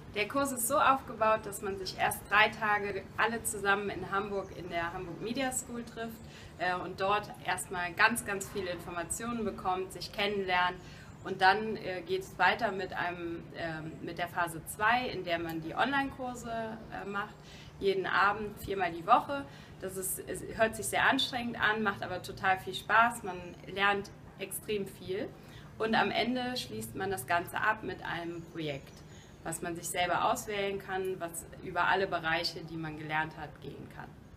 Der Kurs ist so aufgebaut, dass man sich erst 3 Tage alle zusammen in Hamburg in der Hamburg Media School trifft und dort erstmal ganz, ganz viele Informationen bekommt, sich kennenlernt. Und dann geht es weiter mit der Phase 2, in der man die Online-Kurse macht, jeden Abend 4-mal die Woche. Es hört sich sehr anstrengend an, macht aber total viel Spaß, man lernt extrem viel. Und am Ende schließt man das Ganze ab mit einem Projekt, was man sich selber auswählen kann, was über alle Bereiche, die man gelernt hat, gehen kann.